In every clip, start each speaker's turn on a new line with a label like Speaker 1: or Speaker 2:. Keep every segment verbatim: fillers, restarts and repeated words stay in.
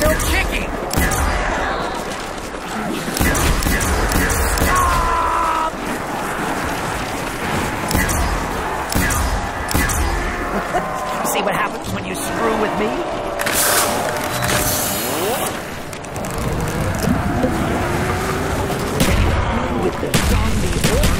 Speaker 1: still kicking! See what happens when you screw with me? With the zombie horde.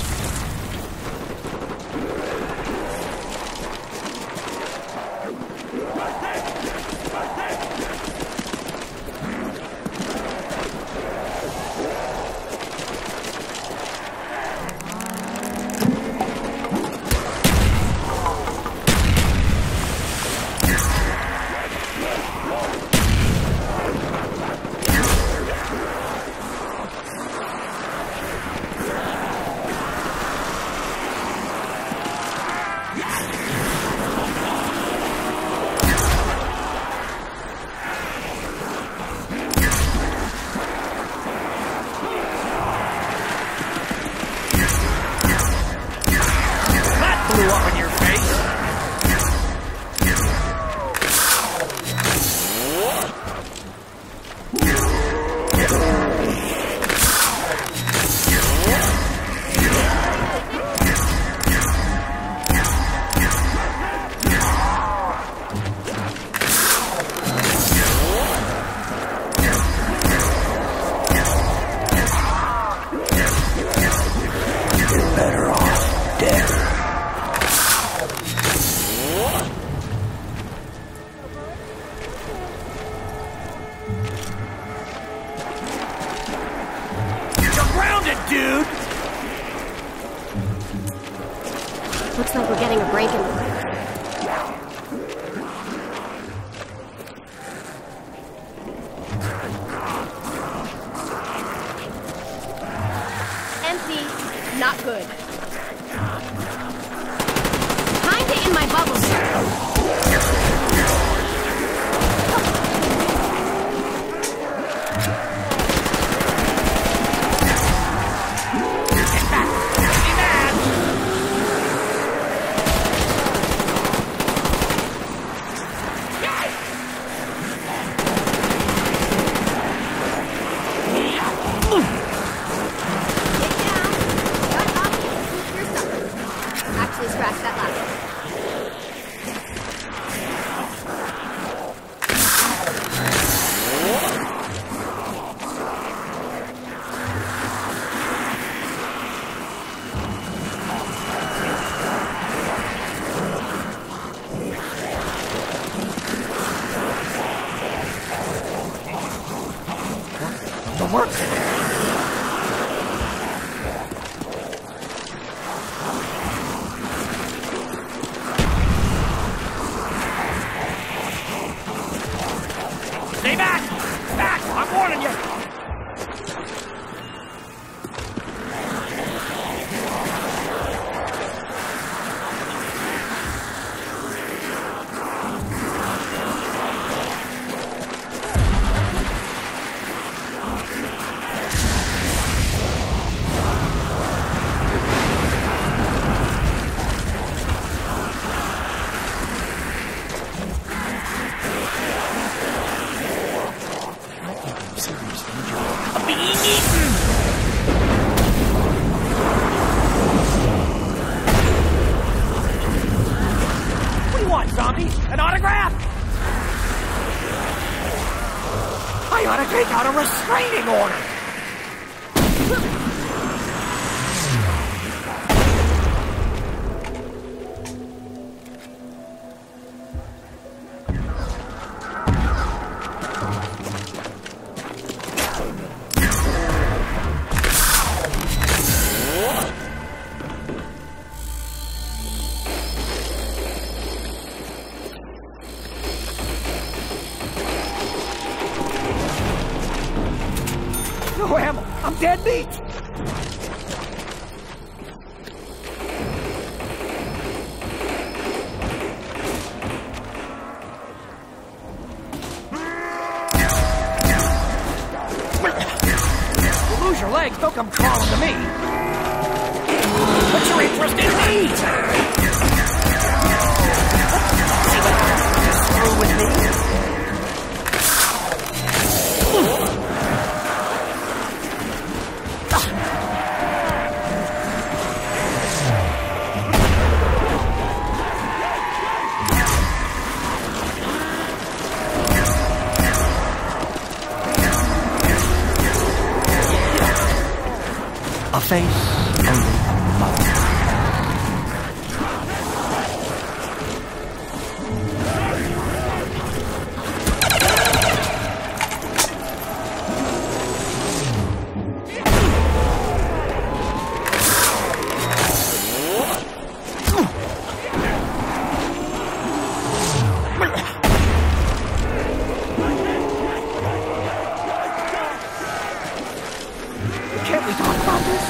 Speaker 1: Blew up in your face. You're better off dead. Dude!
Speaker 2: Looks like we're getting a break in.
Speaker 3: Empty. Not good. Time to in my bubble, sir. Scratch that last one.
Speaker 1: The works. Stay back! Back! I'm warning you! I'm being eaten! What do you want, zombie? An autograph? I ought to take out a restraining order! No ammo! I'm dead meat! You lose your legs, don't come crawling to me! What's your interest in me? See what happens when you screw with me? face only a mother.
Speaker 4: Can't we talk about this?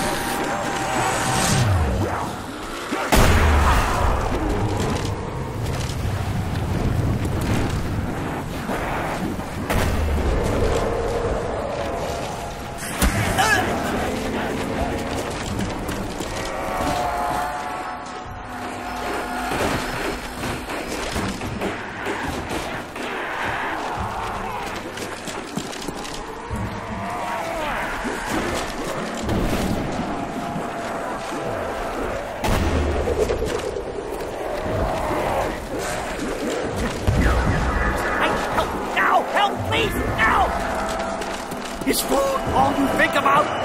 Speaker 1: Is food all you think about?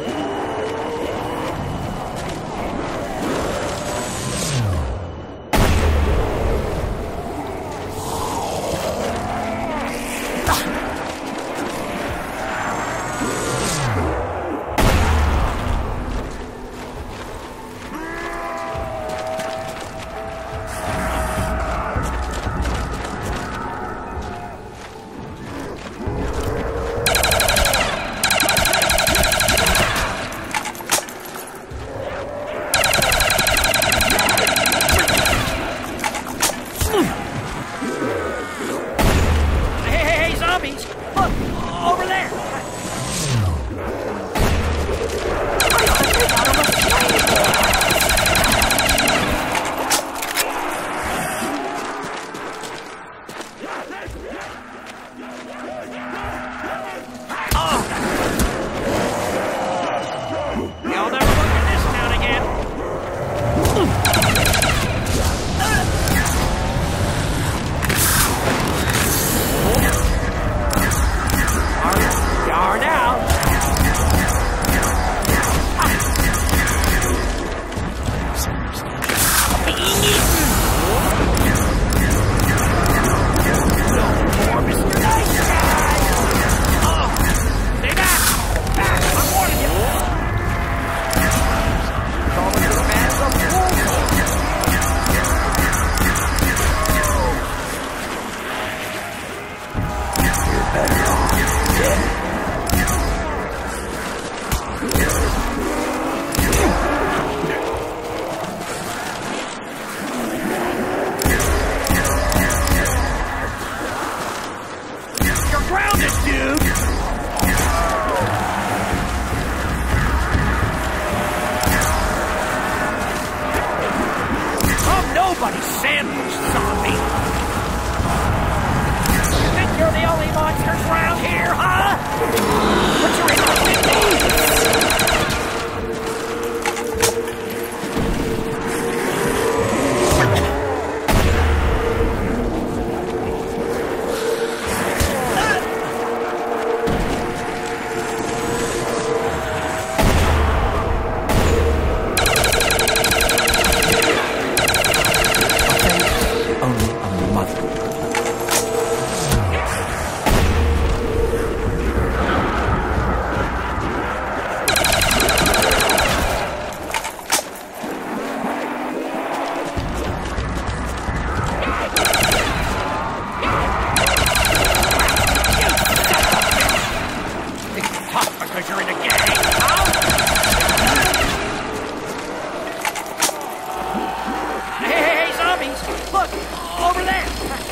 Speaker 1: Nobody's sandwich, zombie! You think you're the only monsters around here, huh? But you're interested because you're in a gang, huh? Hey, hey, hey, zombies! Look, over there!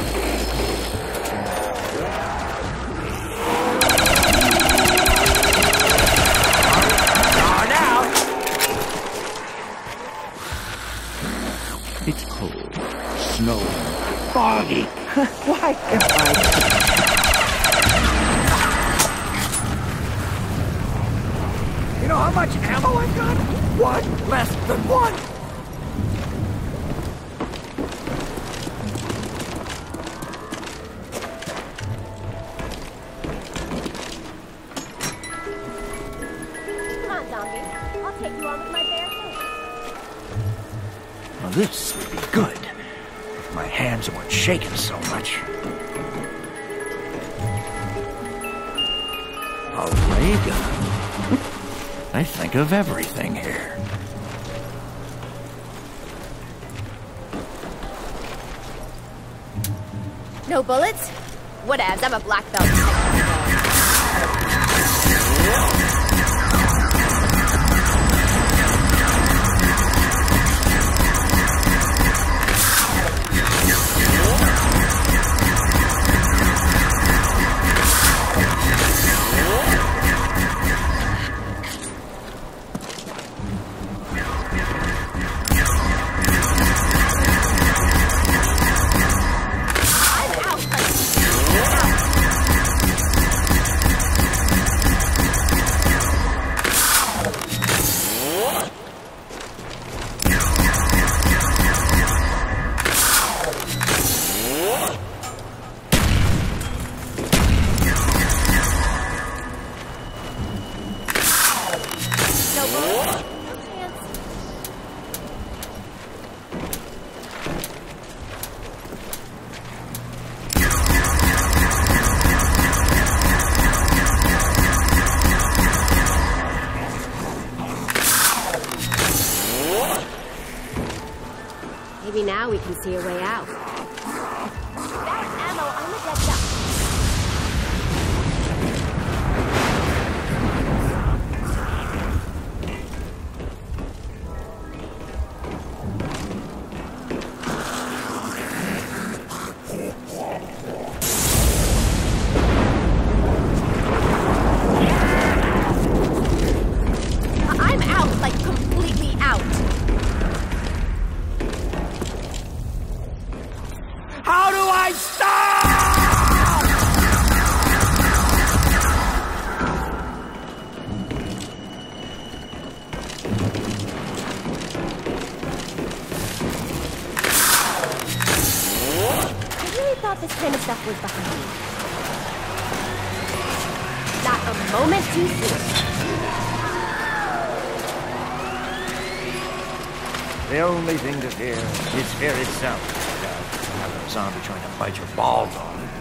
Speaker 1: Ah, now!
Speaker 4: It's cold, snowing, foggy. Why am I...
Speaker 1: You know how much ammo I've got? One less than one!
Speaker 2: Come on, zombie. I'll take
Speaker 1: this would be good. If my hands weren't shaking so much. A ray gun? I think of everything here.
Speaker 3: No bullets? Whatevs, I'm a black belt.
Speaker 2: Maybe now we can see a way out.
Speaker 3: Without ammo, I'm a dead duck. I'm out, like completely out.
Speaker 1: How do I stop?
Speaker 3: I really thought this kind of stuff was behind me. Not a moment too soon.
Speaker 1: The only thing to fear is fear itself. Have a zombie trying to bite your balls off.